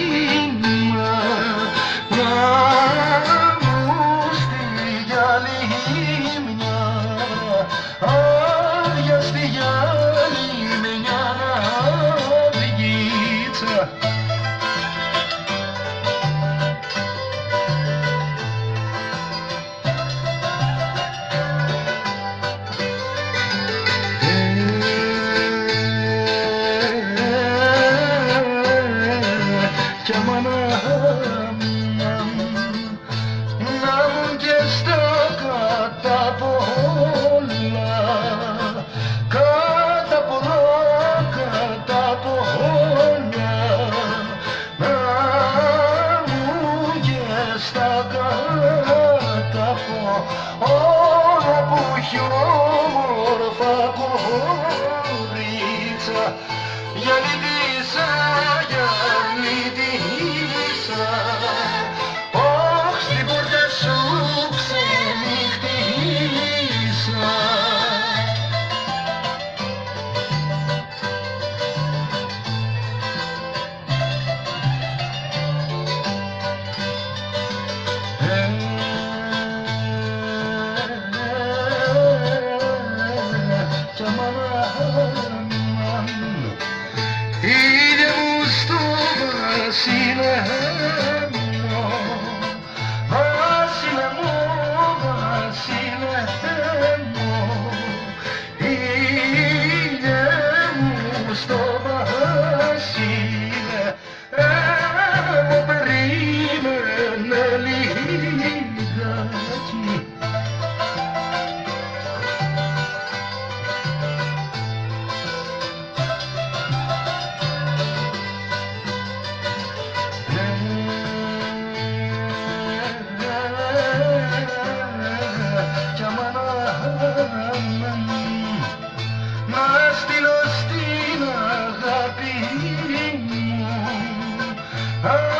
σήμα να μου στείλει άλλη μια άδεια στη γυάλη με μια αυγίτσα. Κι άμα να μου και στα κατά πολλά, κατά πολλά, να μου και στα κατά όλα που έχει όμορφα κορίτσα. Γιαλίτισσα, γιαλίτισσα, όχ στην πόρτα σου ξενυχτήσα. Κι άμα είδε μου στο βασιλεμό, βασιλεμό, βασιλεμό, είδε μου στο βασιλεμό, περίμενε λιγάκι. Κι άμα να στείλω στην αγάπη μου